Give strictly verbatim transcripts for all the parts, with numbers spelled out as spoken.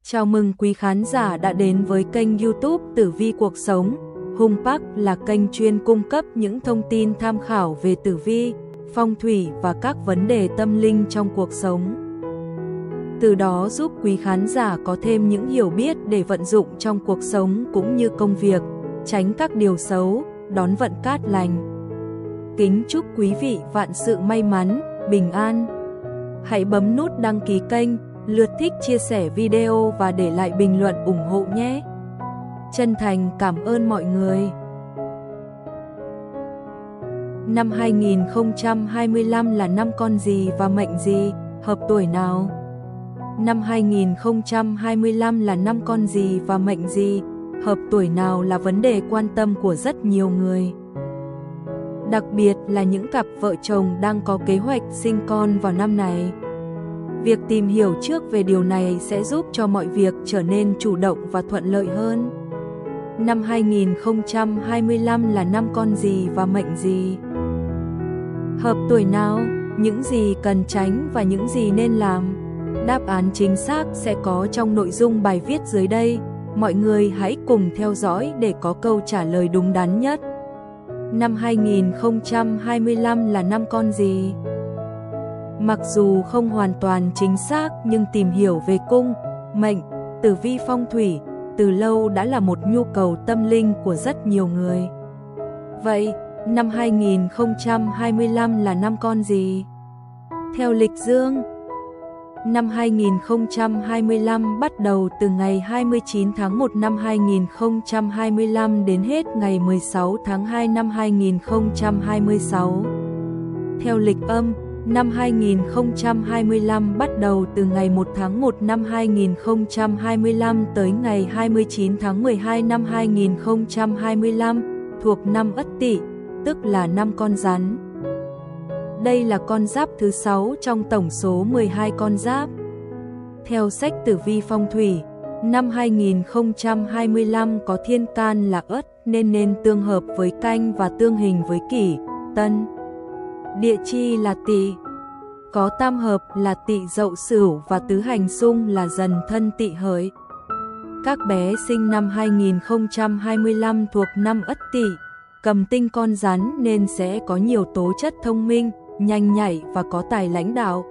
Chào mừng quý khán giả đã đến với kênh YouTube Tử Vi Cuộc Sống. Hung Park là kênh chuyên cung cấp những thông tin tham khảo về tử vi, phong thủy và các vấn đề tâm linh trong cuộc sống. Từ đó giúp quý khán giả có thêm những hiểu biết để vận dụng trong cuộc sống cũng như công việc, tránh các điều xấu, đón vận cát lành. Kính chúc quý vị vạn sự may mắn, bình an. Hãy bấm nút đăng ký kênh, lượt thích chia sẻ video và để lại bình luận ủng hộ nhé. Chân thành cảm ơn mọi người. Năm hai nghìn không trăm hai mươi lăm là năm con gì và mệnh gì, hợp tuổi nào? Năm hai nghìn không trăm hai mươi lăm là năm con gì và mệnh gì, hợp tuổi nào là vấn đề quan tâm của rất nhiều người. Đặc biệt là những cặp vợ chồng đang có kế hoạch sinh con vào năm này. Việc tìm hiểu trước về điều này sẽ giúp cho mọi việc trở nên chủ động và thuận lợi hơn. Năm hai nghìn không trăm hai mươi lăm là năm con gì và mệnh gì? Hợp tuổi nào, những gì cần tránh và những gì nên làm? Đáp án chính xác sẽ có trong nội dung bài viết dưới đây. Mọi người hãy cùng theo dõi để có câu trả lời đúng đắn nhất. Năm hai nghìn không trăm hai mươi lăm là năm con gì? Mặc dù không hoàn toàn chính xác nhưng tìm hiểu về cung, mệnh, tử vi phong thủy từ lâu đã là một nhu cầu tâm linh của rất nhiều người. Vậy, năm hai nghìn không trăm hai mươi lăm là năm con gì? Theo lịch dương, năm hai nghìn không trăm hai mươi lăm bắt đầu từ ngày hai mươi chín tháng một năm hai nghìn không trăm hai mươi lăm đến hết ngày mười sáu tháng hai năm hai nghìn không trăm hai mươi sáu. Theo lịch âm, năm hai nghìn không trăm hai mươi lăm bắt đầu từ ngày một tháng một năm hai nghìn không trăm hai mươi lăm tới ngày hai mươi chín tháng mười hai năm hai nghìn không trăm hai mươi lăm, thuộc năm Ất Tỵ, tức là năm con rắn. Đây là con giáp thứ sáu trong tổng số mười hai con giáp. Theo sách tử vi phong thủy, năm hai nghìn không trăm hai mươi lăm có thiên can là Ất nên nên tương hợp với Canh và tương hình với Kỷ, Tân. Địa chi là Tỵ, có tam hợp là Tỵ Dậu Sửu và tứ hành xung là Dần Thân Tỵ Hợi. Các bé sinh năm hai nghìn không trăm hai mươi lăm thuộc năm Ất Tỵ, cầm tinh con rắn nên sẽ có nhiều tố chất thông minh, nhanh nhạy và có tài lãnh đạo.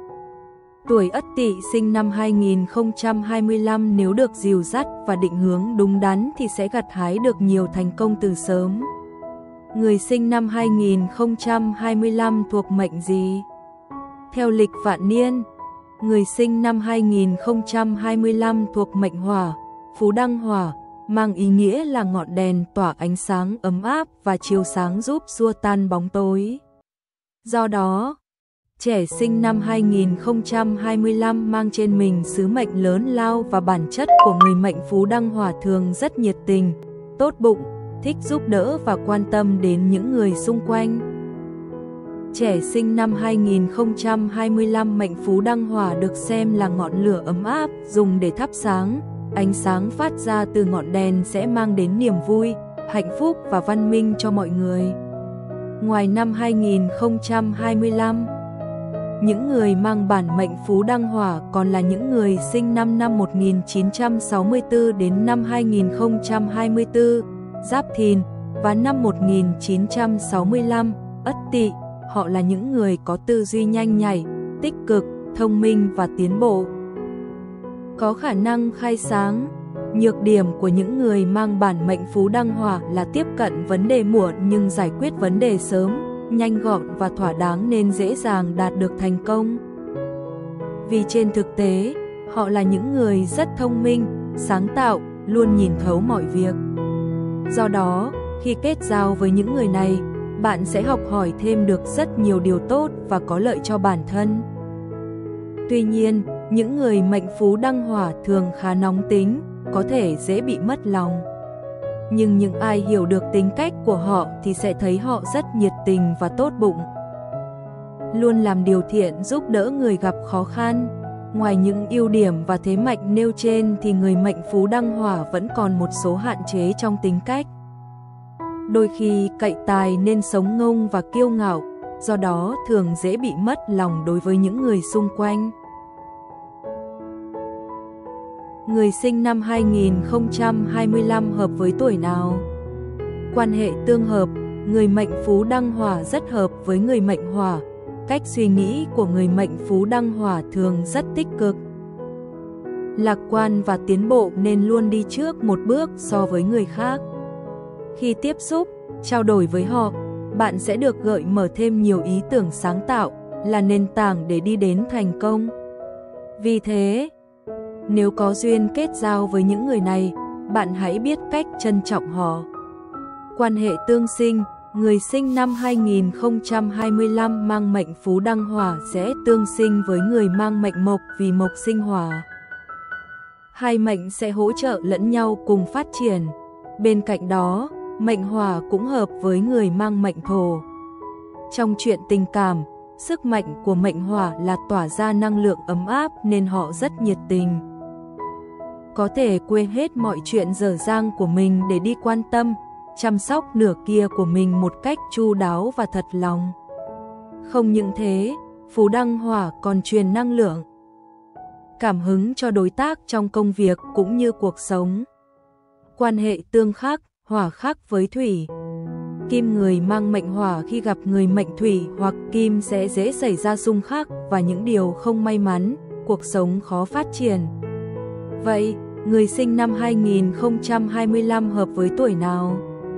Tuổi Ất Tỵ sinh năm hai nghìn không trăm hai mươi lăm nếu được dìu dắt và định hướng đúng đắn thì sẽ gặt hái được nhiều thành công từ sớm. Người sinh năm hai nghìn không trăm hai mươi lăm thuộc mệnh gì? Theo lịch vạn niên, người sinh năm hai nghìn không trăm hai mươi lăm thuộc mệnh Hỏa, Phú Đăng Hỏa, mang ý nghĩa là ngọn đèn tỏa ánh sáng ấm áp và chiếu sáng giúp xua tan bóng tối. Do đó, trẻ sinh năm hai nghìn không trăm hai mươi lăm mang trên mình sứ mệnh lớn lao và bản chất của người mệnh Phú Đăng Hỏa thường rất nhiệt tình, tốt bụng, thích giúp đỡ và quan tâm đến những người xung quanh. Trẻ sinh năm hai nghìn không trăm hai mươi lăm mệnh Phú Đăng Hỏa được xem là ngọn lửa ấm áp dùng để thắp sáng. Ánh sáng phát ra từ ngọn đèn sẽ mang đến niềm vui, hạnh phúc và văn minh cho mọi người. Ngoài năm hai nghìn không trăm hai mươi lăm, những người mang bản mệnh Phú Đăng Hỏa còn là những người sinh năm năm một nghìn chín trăm sáu mươi tư đến năm hai nghìn không trăm hai mươi tư, Giáp Thìn, và năm một nghìn chín trăm sáu mươi lăm, Ất Tỵ. Họ là những người có tư duy nhanh nhạy, tích cực, thông minh và tiến bộ, có khả năng khai sáng. Nhược điểm của những người mang bản mệnh Phú Đăng Hỏa là tiếp cận vấn đề muộn nhưng giải quyết vấn đề sớm, nhanh gọn và thỏa đáng nên dễ dàng đạt được thành công. Vì trên thực tế, họ là những người rất thông minh, sáng tạo, luôn nhìn thấu mọi việc. Do đó, khi kết giao với những người này, bạn sẽ học hỏi thêm được rất nhiều điều tốt và có lợi cho bản thân. Tuy nhiên, những người mệnh Phú Đăng Hỏa thường khá nóng tính, có thể dễ bị mất lòng. Nhưng những ai hiểu được tính cách của họ thì sẽ thấy họ rất nhiệt tình và tốt bụng, luôn làm điều thiện giúp đỡ người gặp khó khăn. Ngoài những ưu điểm và thế mạnh nêu trên thì người mệnh Phú Đăng Hỏa vẫn còn một số hạn chế trong tính cách. Đôi khi cậy tài nên sống ngông và kiêu ngạo, do đó thường dễ bị mất lòng đối với những người xung quanh. Người sinh năm hai nghìn không trăm hai mươi lăm hợp với tuổi nào? Quan hệ tương hợp, người mệnh Phú Đăng Hỏa rất hợp với người mệnh Hỏa. Cách suy nghĩ của người mệnh Phú Đăng Hỏa thường rất tích cực, lạc quan và tiến bộ nên luôn đi trước một bước so với người khác. Khi tiếp xúc, trao đổi với họ, bạn sẽ được gợi mở thêm nhiều ý tưởng sáng tạo, là nền tảng để đi đến thành công. Vì thế, nếu có duyên kết giao với những người này, bạn hãy biết cách trân trọng họ. Quan hệ tương sinh, người sinh năm hai nghìn không trăm hai mươi lăm mang mệnh Phú Đăng Hỏa sẽ tương sinh với người mang mệnh Mộc vì Mộc sinh Hỏa. Hai mệnh sẽ hỗ trợ lẫn nhau cùng phát triển. Bên cạnh đó, mệnh Hỏa cũng hợp với người mang mệnh Thổ. Trong chuyện tình cảm, sức mạnh của mệnh Hỏa là tỏa ra năng lượng ấm áp nên họ rất nhiệt tình. Có thể quên hết mọi chuyện dở dang của mình để đi quan tâm, chăm sóc nửa kia của mình một cách chu đáo và thật lòng. Không những thế, Phú Đăng Hỏa còn truyền năng lượng, cảm hứng cho đối tác trong công việc cũng như cuộc sống. Quan hệ tương khắc, Hỏa khắc với Thủy. Kim người mang mệnh Hỏa khi gặp người mệnh Thủy hoặc Kim sẽ dễ xảy ra xung khắc và những điều không may mắn, cuộc sống khó phát triển. Vậy, người sinh năm hai nghìn không trăm hai mươi lăm hợp với tuổi nào?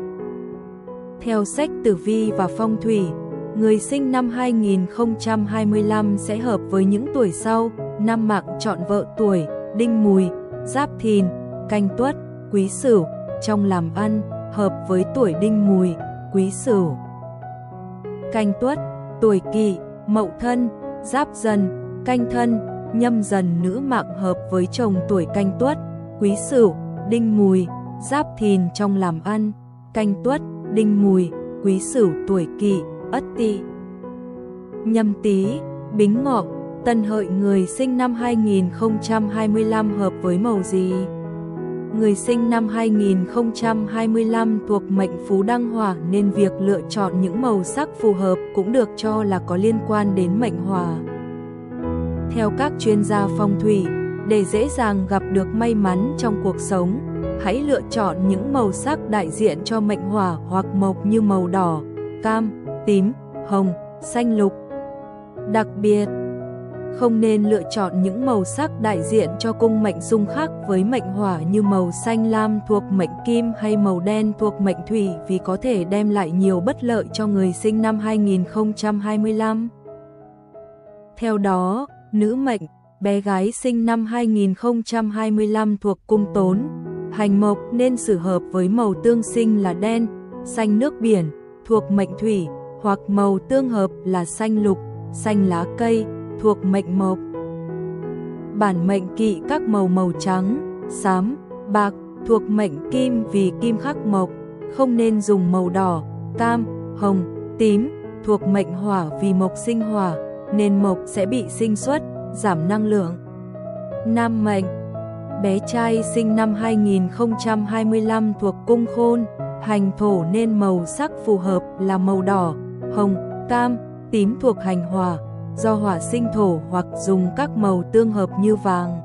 Theo sách tử vi và phong thủy, người sinh năm hai nghìn không trăm hai mươi lăm sẽ hợp với những tuổi sau: năm Mạc chọn vợ tuổi Đinh Mùi, Giáp Thìn, Canh Tuất, Quý Sửu. Trong làm ăn, hợp với tuổi Đinh Mùi, Quý Sửu, Canh Tuất, tuổi Kỷ, Mậu Thân, Giáp Dần, Canh Thân, Nhâm Dần. Nữ mạng hợp với chồng tuổi Canh Tuất, Quý Sửu, Đinh Mùi, Giáp Thìn. Trong làm ăn, Canh Tuất, Đinh Mùi, Quý Sửu. Tuổi Kỷ, Ất Tỵ, Nhâm Tý, Bính Ngọ, Tân Hợi. Người sinh năm hai nghìn không trăm hai mươi lăm hợp với màu gì? Người sinh năm hai nghìn không trăm hai mươi lăm thuộc mệnh Phú Đăng Hỏa nên việc lựa chọn những màu sắc phù hợp cũng được cho là có liên quan đến mệnh Hỏa. Theo các chuyên gia phong thủy, để dễ dàng gặp được may mắn trong cuộc sống, hãy lựa chọn những màu sắc đại diện cho mệnh Hỏa hoặc mộc như màu đỏ, cam, tím, hồng, xanh lục. Đặc biệt, không nên lựa chọn những màu sắc đại diện cho cung mệnh xung khắc với mệnh Hỏa như màu xanh lam thuộc mệnh Kim hay màu đen thuộc mệnh Thủy vì có thể đem lại nhiều bất lợi cho người sinh năm hai nghìn không trăm hai mươi lăm. Theo đó, nữ mệnh, bé gái sinh năm hai nghìn không trăm hai mươi lăm thuộc cung Tốn, Hành Mộc nên sử hợp với màu tương sinh là đen, xanh nước biển thuộc mệnh Thủy hoặc màu tương hợp là xanh lục, xanh lá cây thuộc mệnh Mộc. Bản mệnh kỵ các màu màu trắng, xám, bạc thuộc mệnh Kim vì Kim khắc Mộc, không nên dùng màu đỏ, cam, hồng, tím thuộc mệnh Hỏa vì Mộc sinh Hỏa nên Mộc sẽ bị sinh xuất, giảm năng lượng. Nam mệnh, bé trai sinh năm hai nghìn không trăm hai mươi lăm thuộc cung Khôn, Hành Thổ nên màu sắc phù hợp là màu đỏ, hồng, cam, tím thuộc hành Hỏa, do Hỏa sinh Thổ hoặc dùng các màu tương hợp như vàng,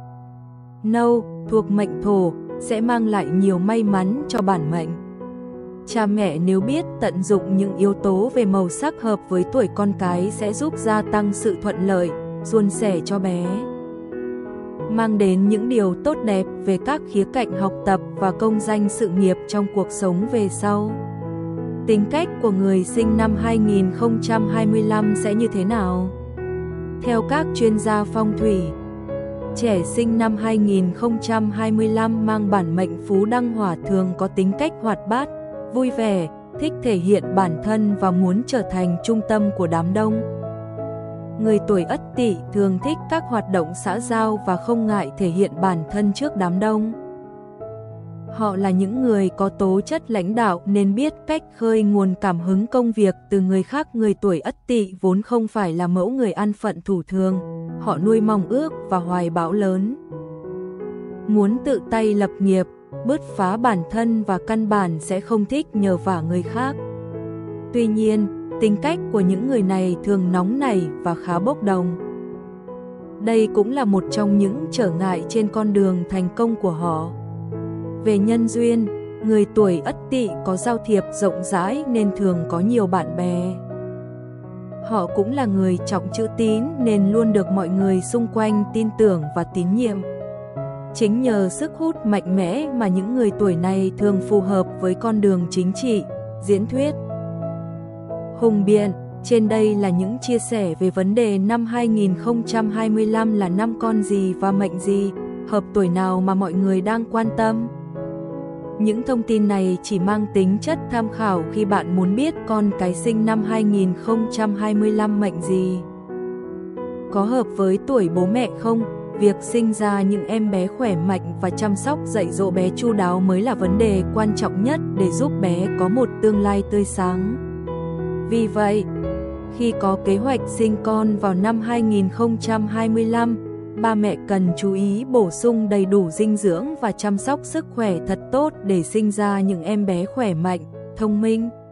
nâu thuộc mệnh Thổ sẽ mang lại nhiều may mắn cho bản mệnh. Cha mẹ nếu biết tận dụng những yếu tố về màu sắc hợp với tuổi con cái sẽ giúp gia tăng sự thuận lợi, suôn sẻ cho bé, mang đến những điều tốt đẹp về các khía cạnh học tập và công danh sự nghiệp trong cuộc sống về sau. Tính cách của người sinh năm hai nghìn không trăm hai mươi lăm sẽ như thế nào? Theo các chuyên gia phong thủy, trẻ sinh năm hai nghìn không trăm hai mươi lăm mang bản mệnh Phú Đăng Hỏa thường có tính cách hoạt bát, vui vẻ, thích thể hiện bản thân và muốn trở thành trung tâm của đám đông. Người tuổi Ất Tỵ thường thích các hoạt động xã giao và không ngại thể hiện bản thân trước đám đông. Họ là những người có tố chất lãnh đạo nên biết cách khơi nguồn cảm hứng công việc từ người khác. Người tuổi Ất Tỵ vốn không phải là mẫu người an phận thủ thường, họ nuôi mong ước và hoài bão lớn, muốn tự tay lập nghiệp, bứt phá bản thân và căn bản sẽ không thích nhờ vả người khác. Tuy nhiên, tính cách của những người này thường nóng nảy và khá bốc đồng. Đây cũng là một trong những trở ngại trên con đường thành công của họ. Về nhân duyên, người tuổi Ất Tỵ có giao thiệp rộng rãi nên thường có nhiều bạn bè. Họ cũng là người trọng chữ tín nên luôn được mọi người xung quanh tin tưởng và tín nhiệm. Chính nhờ sức hút mạnh mẽ mà những người tuổi này thường phù hợp với con đường chính trị, diễn thuyết. Hùng biện, trên đây là những chia sẻ về vấn đề năm hai nghìn không trăm hai mươi lăm là năm con gì và mệnh gì, hợp tuổi nào mà mọi người đang quan tâm. Những thông tin này chỉ mang tính chất tham khảo khi bạn muốn biết con cái sinh năm hai nghìn không trăm hai mươi lăm mệnh gì. Có hợp với tuổi bố mẹ không? Việc sinh ra những em bé khỏe mạnh và chăm sóc dạy dỗ bé chu đáo mới là vấn đề quan trọng nhất để giúp bé có một tương lai tươi sáng. Vì vậy, khi có kế hoạch sinh con vào năm hai nghìn không trăm hai mươi lăm, ba mẹ cần chú ý bổ sung đầy đủ dinh dưỡng và chăm sóc sức khỏe thật tốt để sinh ra những em bé khỏe mạnh, thông minh,